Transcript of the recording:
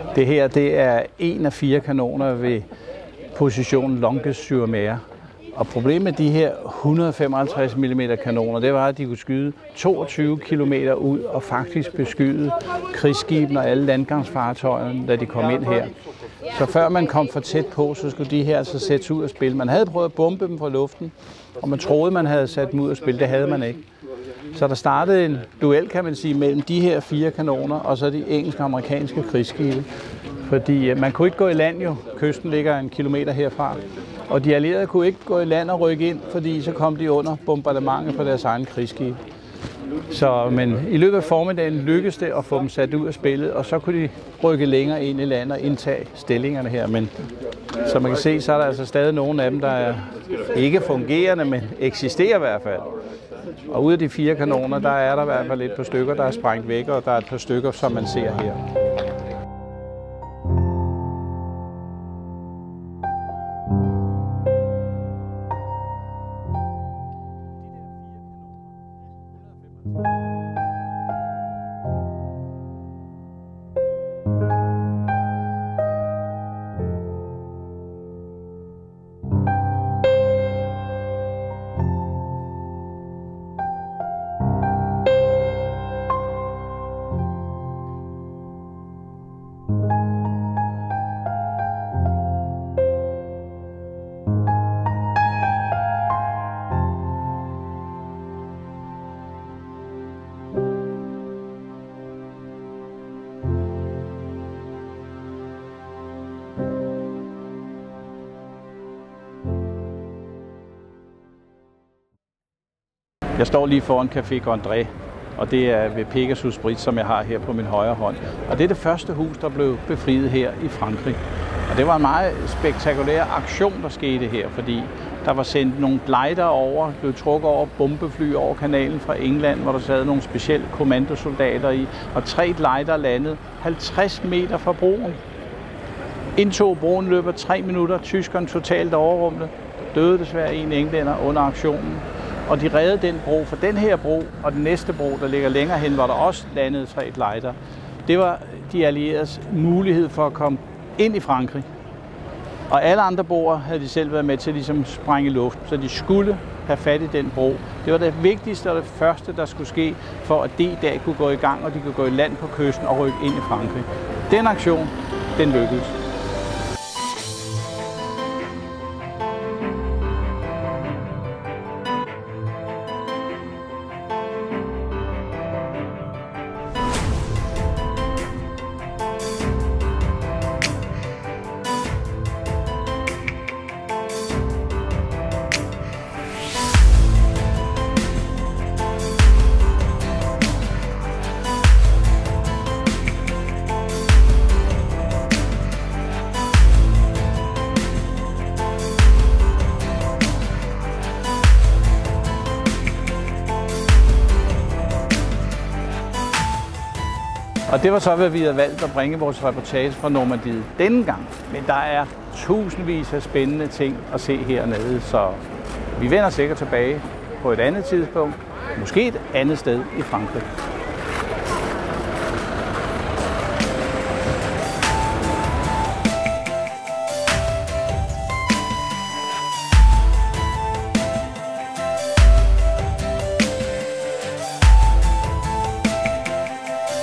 Det her, det er en af 4 kanoner ved position Longues-sur-Mer. Og problemet med de her 155 mm kanoner, det var, at de kunne skyde 22 km ud og faktisk beskyde krigsskibene og alle landgangsfartøjerne, da de kom ind her. Så før man kom for tæt på, så skulle de her altså sættes ud af spil. Man havde prøvet at bombe dem fra luften, og man troede, man havde sat dem ud af spil. Det havde man ikke. Så der startede en duel, kan man sige, mellem de her 4 kanoner og så de engelske og amerikanske krigsskibe. Fordi man kunne ikke gå i land jo. Kysten ligger 1 kilometer herfra. Og de allierede kunne ikke gå i land og rykke ind, fordi så kom de under bombardementet på deres egen krigsskib. Men i løbet af formiddagen lykkedes det at få dem sat ud af spillet, og så kunne de rykke længere ind i land og indtage stillingerne her. Men som man kan se, så er der altså stadig nogle af dem, der er ikke fungerende, men eksisterer i hvert fald. Og ud af de 4 kanoner, der er der i hvert fald et par stykker, der er sprængt væk, og der er et par stykker, som man ser her. Jeg står lige foran Café Gondré, og det er ved Pegasus Bridge, som jeg har her på min højre hånd. Og det er det første hus, der blev befriet her i Frankrig. Og det var en meget spektakulær aktion, der skete her, fordi der var sendt nogle glider over, blev trukket over bombefly over kanalen fra England, hvor der sad nogle specielle kommandosoldater i, og 3 glider landede 50 meter fra broen. Indtog broen, løber 3 minutter, tyskerne totalt overrumlet. Der døde desværre en englænder under aktionen. Og de reddede den bro, for den her bro og den næste bro, der ligger længere hen, hvor der også landede 3 glider. Det var de allieredes mulighed for at komme ind i Frankrig. Og alle andre broer havde de selv været med til ligesom sprænge i luften, så de skulle have fat i den bro. Det var det vigtigste og det første, der skulle ske, for at D-dag kunne gå i gang, og de kunne gå i land på kysten og rykke ind i Frankrig. Den aktion, den lykkedes. Og det var så, hvad vi havde valgt at bringe vores reportage fra Normandiet denne gang. Men der er tusindvis af spændende ting at se hernede, så vi vender sikkert tilbage på et andet tidspunkt, måske et andet sted i Frankrig.